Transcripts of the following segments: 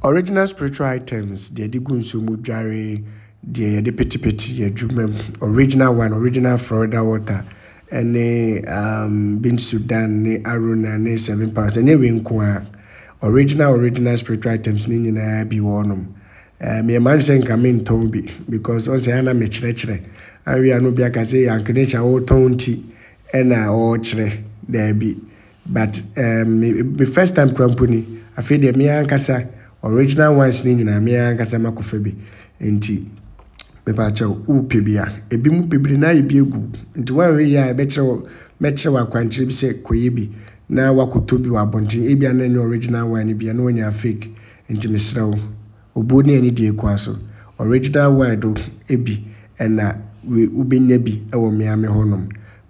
Original spiritual items, the digunsu mujari, the peti peti, original one, original Florida water, and bin Sudan, ne Aruna, ne 7 pounds, and ne original spiritual items, nina be warnum. Me a man saying come in Tombi because on Sayana Mechre, and we are no be a say, and Kanisha or Tonti, and or Chre, there be. But the first time company, I feel the Miankasa original ones in Miankasa Makofebi, enti Bebacha Upibia, a bimu bibina bigu, into 1 year I bet you metro quantri say Koibi, now Wakutubi wa Bonti, Ebian any original wine, be no fake, into Miss Row, Obuni any dear quaso, original wine do Ebi, and we ubi nebi, our Miami honum,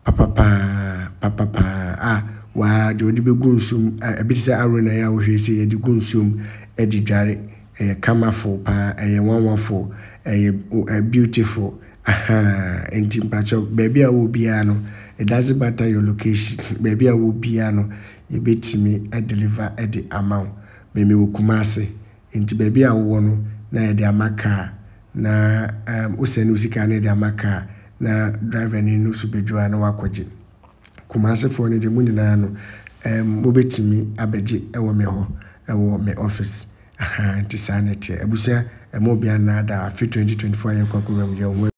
papa, wa de odi begunsum a bit say arona ya wo hwe say edi gunsum edi dware kamafo pa wanwafo beautiful enti mpacho baby a wo bia no it doesn't matter your location baby a wo bia no e betimi deliver at the amount me wo Kumase enti baby a wo no na e de amaka na useni usika na de amaka na driver ni no so bedwa na wakoje Kumase for ni de mu nyina no mobetimi abeje ewo me ho ewo me office nti sanete abusia mo bia na da 2024 yakwa ko